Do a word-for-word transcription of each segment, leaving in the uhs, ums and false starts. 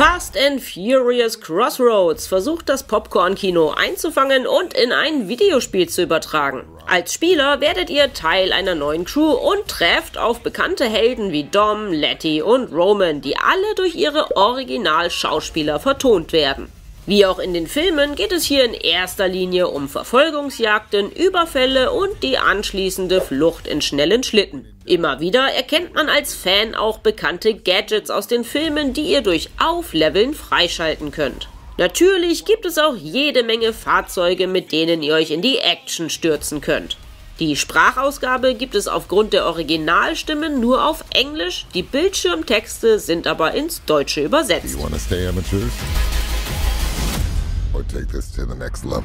Fast and Furious Crossroads versucht das Popcorn-Kino einzufangen und in ein Videospiel zu übertragen. Als Spieler werdet ihr Teil einer neuen Crew und trefft auf bekannte Helden wie Dom, Letty und Roman, die alle durch ihre Original-Schauspieler vertont werden. Wie auch in den Filmen geht es hier in erster Linie um Verfolgungsjagden, Überfälle und die anschließende Flucht in schnellen Schlitten. Immer wieder erkennt man als Fan auch bekannte Gadgets aus den Filmen, die ihr durch Aufleveln freischalten könnt. Natürlich gibt es auch jede Menge Fahrzeuge, mit denen ihr euch in die Action stürzen könnt. Die Sprachausgabe gibt es aufgrund der Originalstimmen nur auf Englisch, die Bildschirmtexte sind aber ins Deutsche übersetzt. Or take this to the next level.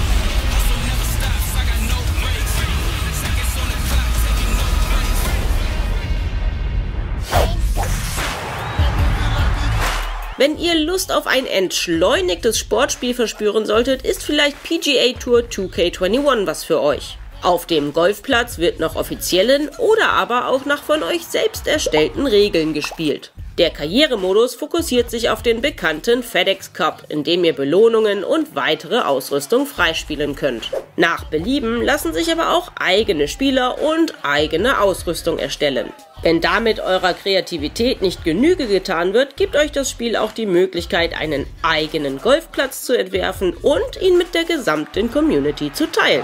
Wenn ihr Lust auf ein entschleunigtes Sportspiel verspüren solltet, ist vielleicht P G A Tour zwei K einundzwanzig was für euch. Auf dem Golfplatz wird nach offiziellen oder aber auch nach von euch selbst erstellten Regeln gespielt. Der Karrieremodus fokussiert sich auf den bekannten FedEx Cup, in dem ihr Belohnungen und weitere Ausrüstung freispielen könnt. Nach Belieben lassen sich aber auch eigene Spieler und eigene Ausrüstung erstellen. Wenn damit eurer Kreativität nicht Genüge getan wird, gibt euch das Spiel auch die Möglichkeit, einen eigenen Golfplatz zu entwerfen und ihn mit der gesamten Community zu teilen.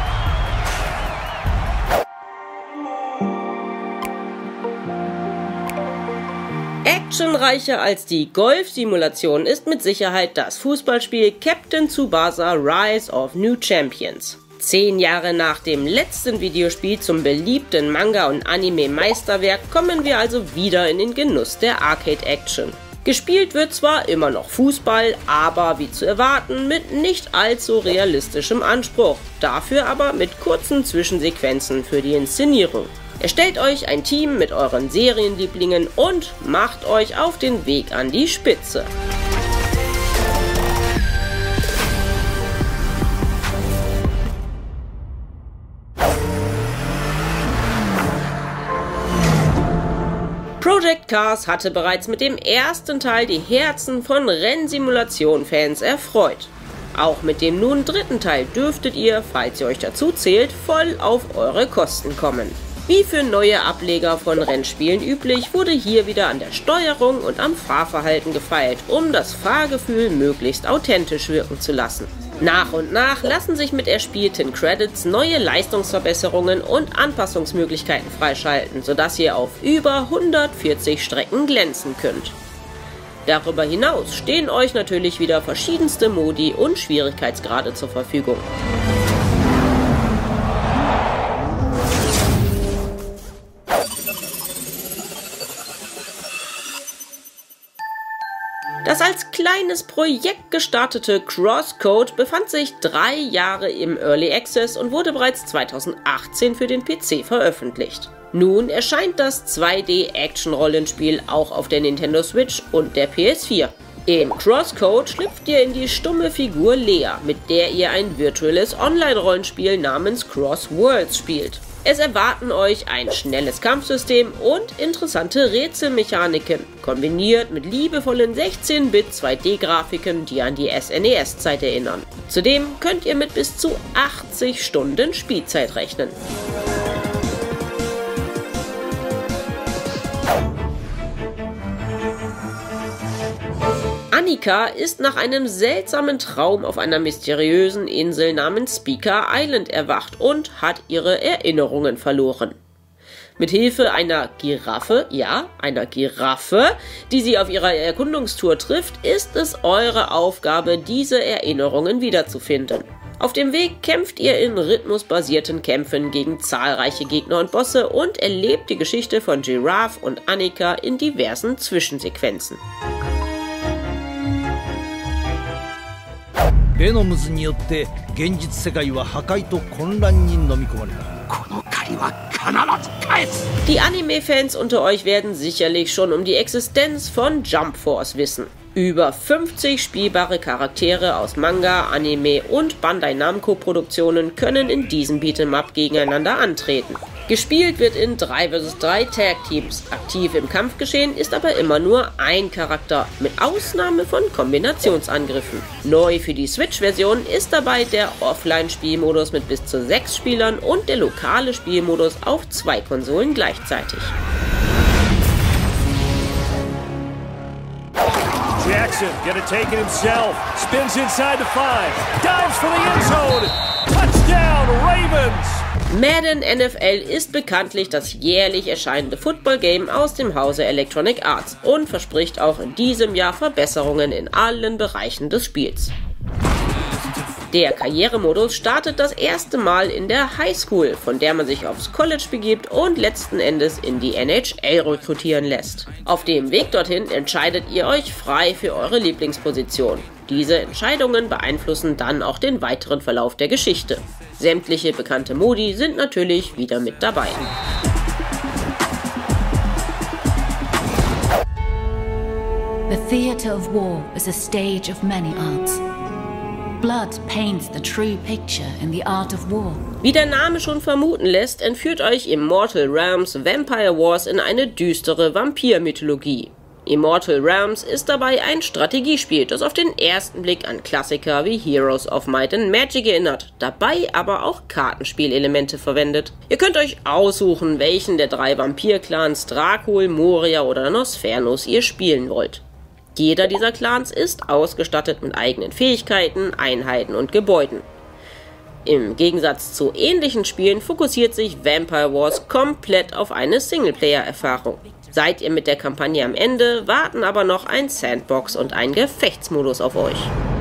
Actionreicher als die Golf-Simulation ist mit Sicherheit das Fußballspiel Captain Tsubasa Rise of New Champions. Zehn Jahre nach dem letzten Videospiel zum beliebten Manga- und Anime-Meisterwerk kommen wir also wieder in den Genuss der Arcade-Action. Gespielt wird zwar immer noch Fußball, aber wie zu erwarten mit nicht allzu realistischem Anspruch, dafür aber mit kurzen Zwischensequenzen für die Inszenierung. Erstellt euch ein Team mit euren Serienlieblingen und macht euch auf den Weg an die Spitze. Project Cars hatte bereits mit dem ersten Teil die Herzen von Rennsimulation-Fans erfreut. Auch mit dem nun dritten Teil dürftet ihr, falls ihr euch dazu zählt, voll auf eure Kosten kommen. Wie für neue Ableger von Rennspielen üblich, wurde hier wieder an der Steuerung und am Fahrverhalten gefeilt, um das Fahrgefühl möglichst authentisch wirken zu lassen. Nach und nach lassen sich mit erspielten Credits neue Leistungsverbesserungen und Anpassungsmöglichkeiten freischalten, sodass ihr auf über hundertvierzig Strecken glänzen könnt. Darüber hinaus stehen euch natürlich wieder verschiedenste Modi und Schwierigkeitsgrade zur Verfügung. Das als kleines Projekt gestartete CrossCode befand sich drei Jahre im Early Access und wurde bereits zweitausendachtzehn für den P C veröffentlicht. Nun erscheint das zwei D-Action-Rollenspiel auch auf der Nintendo Switch und der P S vier. In CrossCode schlüpft ihr in die stumme Figur Lea, mit der ihr ein virtuelles Online-Rollenspiel namens Cross Worlds spielt. Es erwarten euch ein schnelles Kampfsystem und interessante Rätselmechaniken, kombiniert mit liebevollen sechzehn Bit zwei D-Grafiken, die an die S N E S-Zeit erinnern. Zudem könnt ihr mit bis zu achtzig Stunden Spielzeit rechnen. Annika ist nach einem seltsamen Traum auf einer mysteriösen Insel namens Speaker Island erwacht und hat ihre Erinnerungen verloren. Mithilfe einer Giraffe, ja, einer Giraffe, die sie auf ihrer Erkundungstour trifft, ist es eure Aufgabe, diese Erinnerungen wiederzufinden. Auf dem Weg kämpft ihr in rhythmusbasierten Kämpfen gegen zahlreiche Gegner und Bosse und erlebt die Geschichte von Giraffe und Annika in diversen Zwischensequenzen. ベノムズによって現実世界は破壊と混乱に飲み込まれた。この借りは必ず返す。 Die Anime-Fans unter euch werden sicherlich schon um die Existenz von Jump Force wissen. Über fünfzig spielbare Charaktere aus Manga, Anime und Bandai Namco Produktionen können in diesem Beat'em Up gegeneinander antreten. Gespielt wird in drei versus drei Tag Teams. Aktiv im Kampfgeschehen ist aber immer nur ein Charakter, mit Ausnahme von Kombinationsangriffen. Neu für die Switch-Version ist dabei der Offline-Spielmodus mit bis zu sechs Spielern und der lokale Spielmodus auf zwei Konsolen gleichzeitig. Jackson gonna take it himself, spins inside the five, dives for the end zone, touchdown Ravens! Madden N F L ist bekanntlich das jährlich erscheinende Football-Game aus dem Hause Electronic Arts und verspricht auch in diesem Jahr Verbesserungen in allen Bereichen des Spiels. Der Karrieremodus startet das erste Mal in der Highschool, von der man sich aufs College begibt und letzten Endes in die N H L rekrutieren lässt. Auf dem Weg dorthin entscheidet ihr euch frei für eure Lieblingsposition. Diese Entscheidungen beeinflussen dann auch den weiteren Verlauf der Geschichte. Sämtliche bekannte Modi sind natürlich wieder mit dabei. The theatre of war is a stage of many arts. Blood paints the true picture in the art of war. Wie der Name schon vermuten lässt, entführt euch Immortal Realms Vampire Wars in eine düstere Vampir-Mythologie. Immortal Realms ist dabei ein Strategiespiel, das auf den ersten Blick an Klassiker wie Heroes of Might and Magic erinnert, dabei aber auch Kartenspielelemente verwendet. Ihr könnt euch aussuchen, welchen der drei Vampir-Clans Dracul, Moria oder Nosfernos ihr spielen wollt. Jeder dieser Clans ist ausgestattet mit eigenen Fähigkeiten, Einheiten und Gebäuden. Im Gegensatz zu ähnlichen Spielen fokussiert sich Vampire Wars komplett auf eine Singleplayer-Erfahrung. Seid ihr mit der Kampagne am Ende, warten aber noch ein Sandbox und ein Gefechtsmodus auf euch.